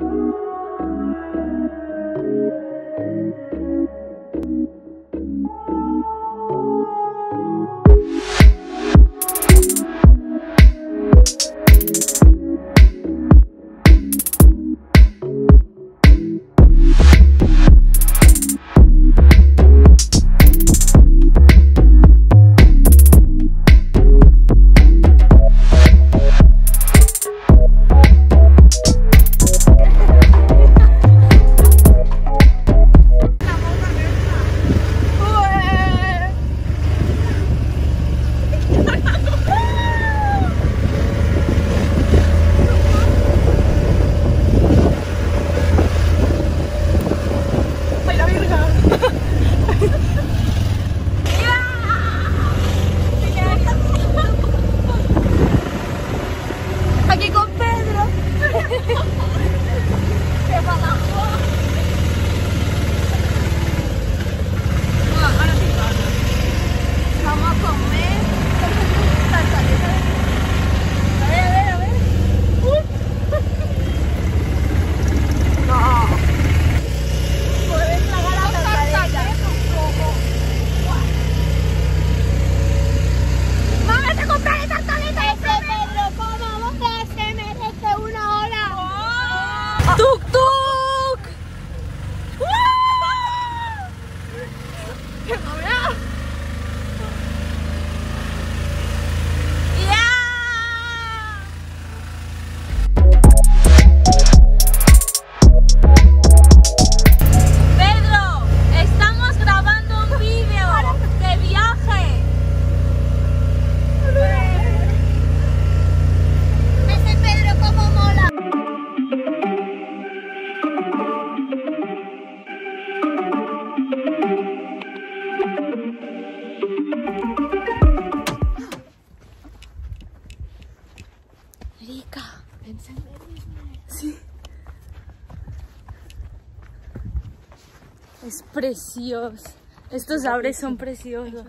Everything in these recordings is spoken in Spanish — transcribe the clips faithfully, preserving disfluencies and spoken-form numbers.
Es precioso. Estos arbres son preciosos.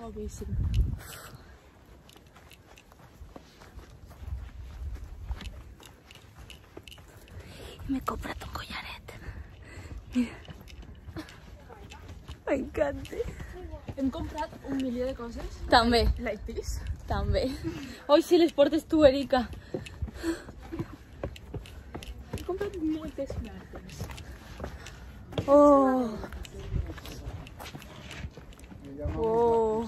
Me he comprat un collaret. Mira. M'encanta. Hem comprat un milió de coses. També. Like this. També. Oi, si les portes tu, Erika. He comprat moltes plantes. Oh. Oh.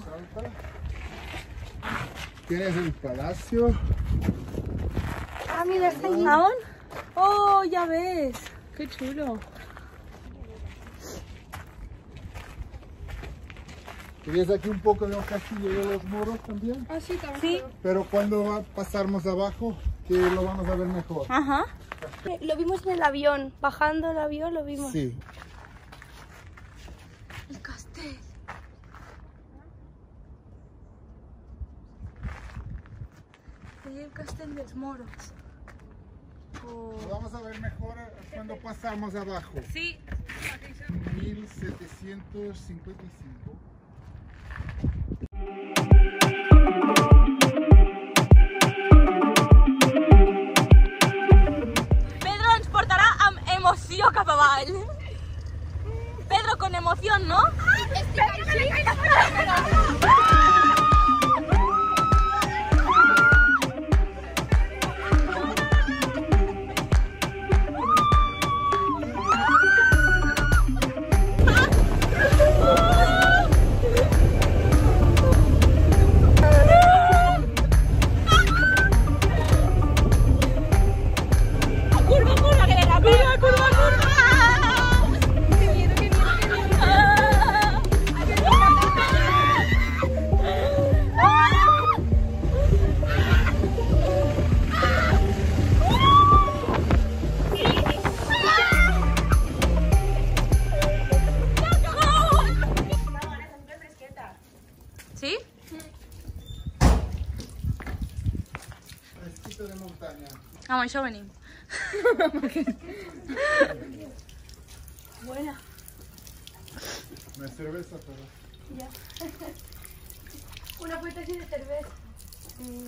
Tienes el palacio. Ah, mira, está allí. ¿Aún? Oh, ya ves. Qué chulo. ¿Tienes aquí un poco de un castillo de los moros también? Ah, sí, también. Sí. Pero cuando va- pasamos abajo, que lo vamos a ver mejor. Ajá. Lo vimos en el avión, bajando el avión lo vimos. Sí. El castell. El castell dels moros. Oh. Lo vamos a ver mejor cuando pasamos abajo. Sí. mil setecientos cincuenta y cinco. Pedro ens portarà amb emoció cap avall. Pedro, con emoción, ¿no? ¿Sí? Fresquito de montaña. Amb això venim. Buena. No es cerveza, pero... Ya. Una puerta así de cerveza.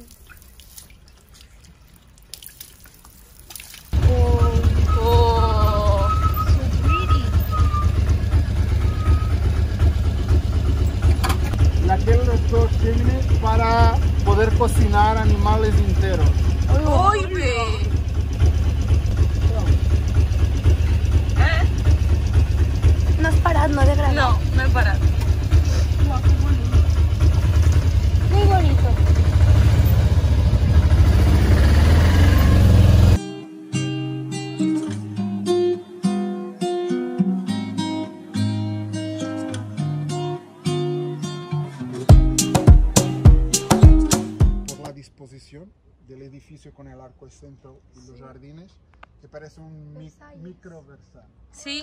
Oh. cocinar animales enteros. ¡Uy, ve! ¿Eh? No has parado, no de grabar. No, no he parado. Muy bonito. Por la disposición del edificio con el arco al centro y los jardines, que parece un mi micro Versalles. Sí.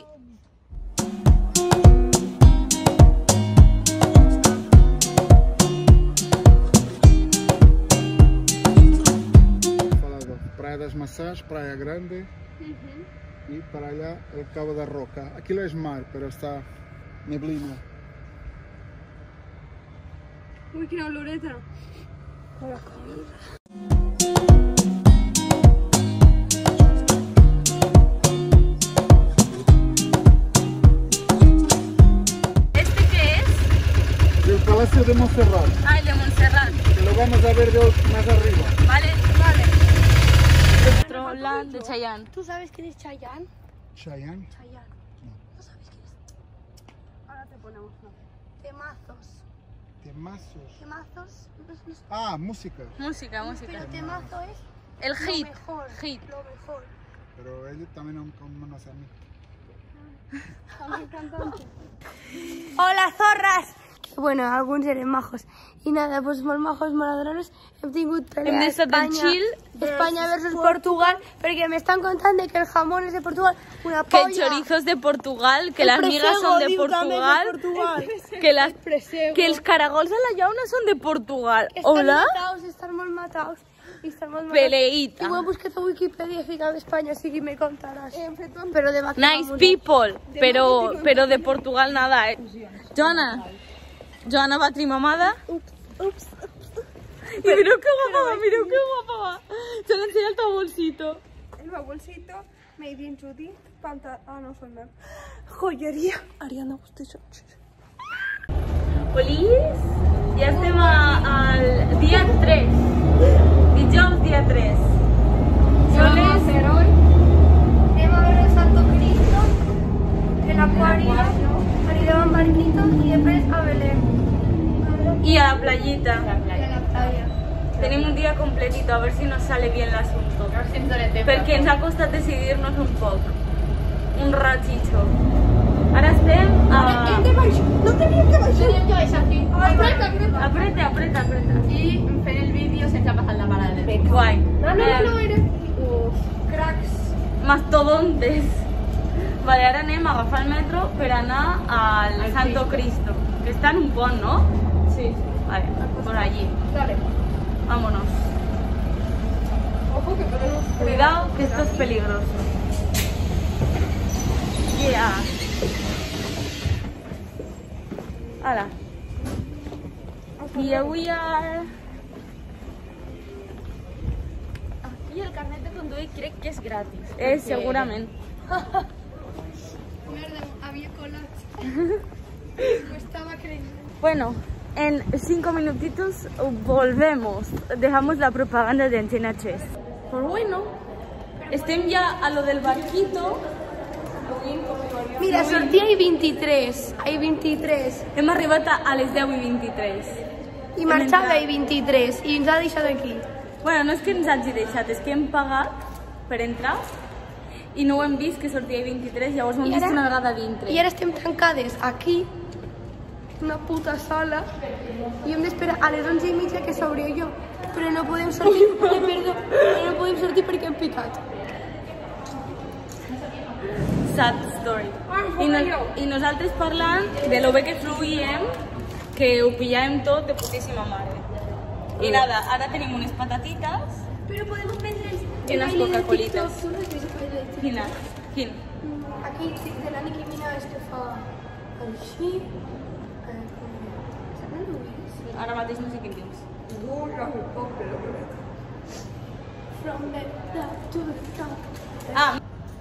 Praia das Maçãs, Praia Grande y para allá el Cabo da Roca. Aquí lo es mar, pero está neblina. Uy, qué oloreta. ¿Este qué es? El Palacio de Montserrat, Ah, el de Montserrat. que lo vamos a ver de más arriba. Vale, vale. Metroland de Chayanne. ¿Tú sabes quién es Chayanne? Chayanne. Chayanne. ¿No sabes quién es? Ahora te ponemos no. Temazos. Temazos. Temazos. No, no, no. Ah, música. Música, música. Pero temazo es El lo hit. mejor. Hit. Lo mejor. Pero ellos también no conocen a mí. Hola, zorras! Bueno, alguns eren majos. I nada, doncs molt majos, molt adorants. Hem tingut pelea Hem estat en Espanya, chill. Espanya versus Portugal, perquè m'estan contant de que el jamón és de Portugal. Una Que polla. el chorizo es de Portugal, que El las migas presego, son de diu, també Portugal, de Portugal. que, las, presego. que els caragols de la llauna son de Portugal. Estan Hola? mataos, estan molt mataos. I estan molt mataos. Peleita. I ho he buscat a Wikipedia i he ficat d'Espanya, així que me contaràs. Però de vaca Nice people, pero, pero de Portugal nada, eh. Joana, Joana va trimamada. Ups, ups. Y mireu qué guapa va, mireu qué guapa va. Se le enseña el bolsito. El meu bolsito, made in Judy, panta... Ah, no, són meus. Joieria. Ariana, vostè això. Polis, ja estem a, al dia tres. Dijous dia tres. Són les... Anem a veure el Santo Cristo, el acuario, anirem amb barquito i després a Belén. Y a la playita. I a la playa. Tenim un dia completito, a ver si nos sale bien l'asunto. Perquè ens ha costat decidir-nos un poc. Un ratxitxo. Ara estem a... Hem de baixar. No teníem que baixar. Teníem que baixar aquí. Apreta, apreta. Apreta, apreta, apreta. I fent el vídeo sense passar la parada del bus. Guai. No, no, Eh, no, era... Uf, cracs. Mastodontes. Vale, ara anem a agafar el metro per anar al Al Santo Cristo, que està en un pont, no? Sí. Vale, por allí. Dale. Vámonos. Ojo que podemos... Cuidado, que esto es peligroso. Yeah. Hala. Here we are. Aquí el carnet de conduir crec que és gratis. Eh, segurament. Merda, havia colat. M'ho estava creyendo. Bueno, en cinco minutitos volvemos. Dejamos la propaganda de Antena tres. Pues bueno, estem ja a lo del barquito. Mira, sortia ahir vint-i-tres. Ahir vint-i-tres. Hem arribat a, a les deu i vint-i-tres. I marxava ahir vint-i-tres. I ens ha deixat aquí. Bueno, no és que ens hagi deixat, és que hem pagat per entrar i no ho hem vist que sortia ahir vint-i-tres, llavors ho hem I vist ara- una vegada dintre. I ara estem tancades aquí, una puta sala, i hem d'esperar a les onze i mitja que s'obri jo. Però no podem sortir, eh, perdó, però no podem sortir perquè hem picat. Sad story. I, no, I nosaltres parlant de lo bé que fluïem, que ho pillàvem tot de putíssima mare. I nada, ara tenim unes patatites. Però podem prendre el, I unes baile de Coca-Colites. TikTok. Tu no has vist el baile de TikTok? Quina? Quin? Aquí, sí, de la Nicki Minaj que fa així. Eh, com- no ho vist? Ara mateix no sé quin dius. From the top to the top. Ah!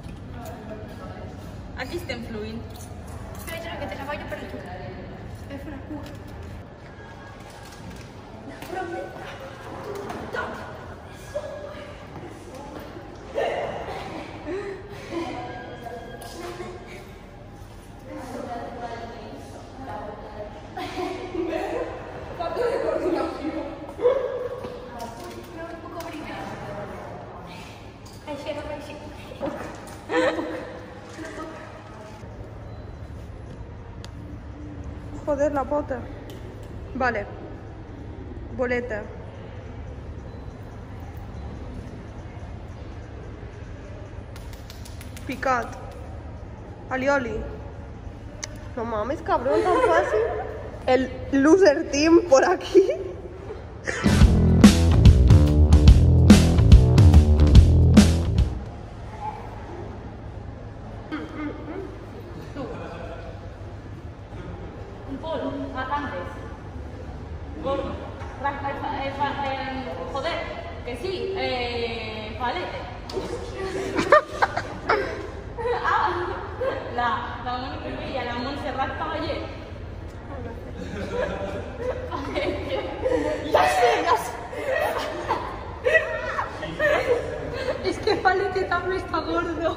Aquí estem fluint. Espera, que te la voy a para tu. Es para tu. Joder, la pota. Vale. Boleta. Picat. Alioli. No mames, cabrón, tan fácil. El loser team por aquí. Un polo, vacantes. Gordo. Ra- eh, fa- eh, Joder, que sí, eh, palete. Ah, la, la Mónica Villa, la Montserrat Caballé. Ya sé, ya sé. Es que Palete también está gordo.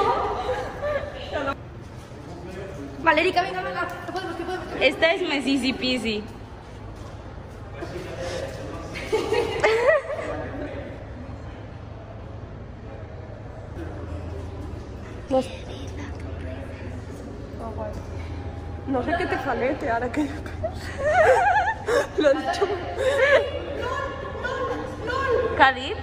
Valerica, venga, venga. Que podemos, que podemos. Esta es Messi Pisi. No sé. No sé qué te jalete ahora que... Lo he dicho. ¿Cadit?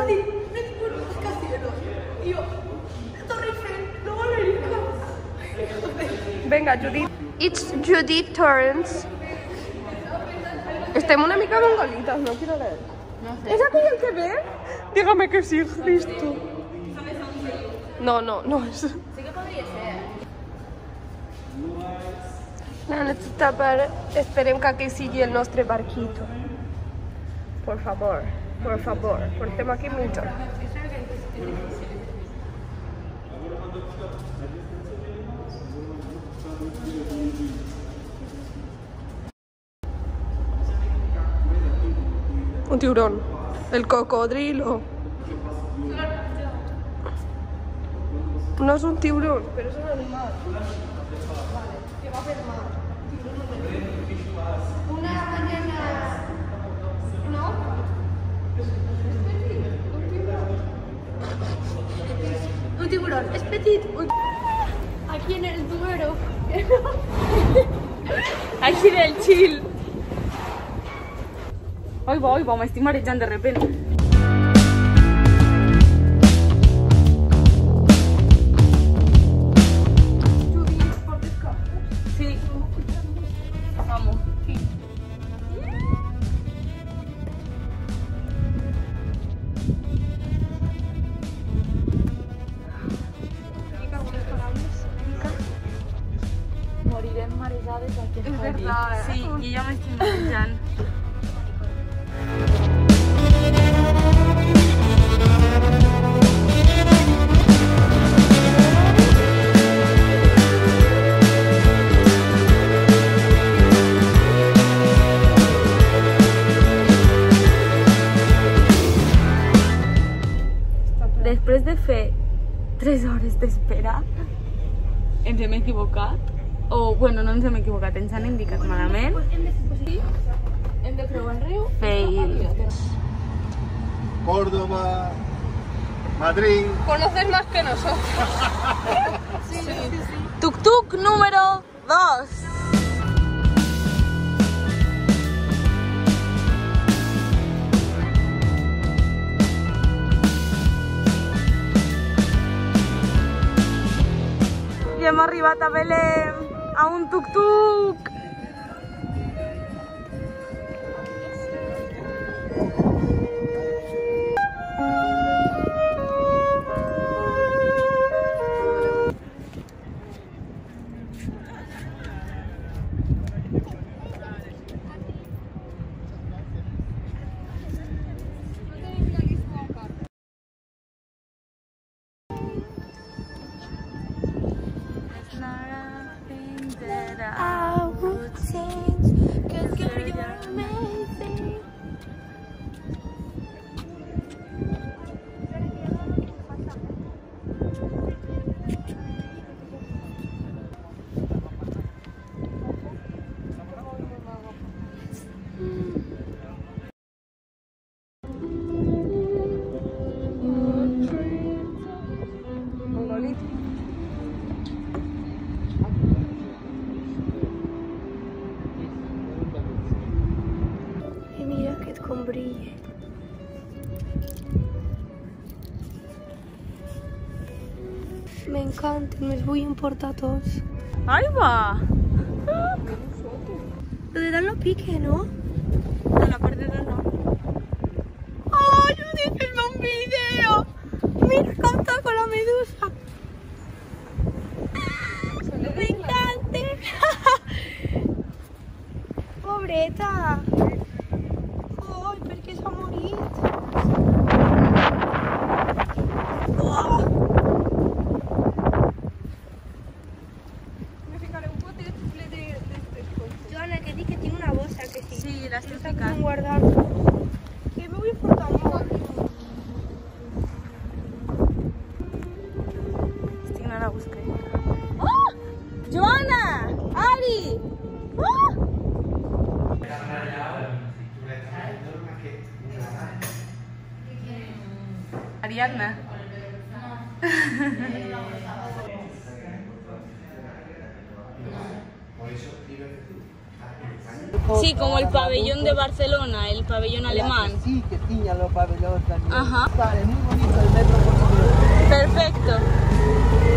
Venga, Judith. It's Judith Torrance. Estem una mica mongolitas, no quiero leer. No sé. ¿Es aquell el que ve? Dígame que sí, Cristo. No, no, no és... Sí que podria ser. No, necessita per... Esperem que aquí sigui el nostre barquito. Por favor, por favor. Portem aquí mitja hora. Un tiburón. El cocodrilo. No es un tiburón, pero es un animal. Vale, que va a hacer mar. Una ballena. ¿No? Un tiburón. Es petit. Uy. Aquí en el Duero. Així del chill. Ai, va, ai, va, m'estic marejant de repente. Sí. Vamos. Sí. Morirem marejades aquí. És verdad, eh? Sí, i jo m'estic marejant. Després de fer tres hores d'espera, ens hem equivocat. O, bueno, no ens hem equivocat, ens han indicat malament. Hem de creuar el riu. Fail. Córdoba, Madrid. Conoces más que nosotros. Tuk-tuk número dos. I hem arribat a Belém, a un tuk-tuk. It's not a thing that I M'encanten, me'ls vull emportar tots. Ahí va. Lo de dalt no pique, ¿no? No, la parte de dalt no. ¡Ay, Judith, filma un vídeo! Mira com toco la medusa. M'encanta. Pobreta. Ai, per què s'ha morit? Oh! Me ficaré un potet ple de coses. Joana, que dic que tinc una bossa, que sí. Sí, la estoy Està com ficant. guardant. Que me vull portar molt. Estic anant a buscar. Oh! Joana! Ari! Oh! Ariadna. Sí, como el pabellón de Barcelona, el pabellón alemán. Sí, que tiña los pabellones también. Ajá. Vale, muy bonito el metro. Perfecto.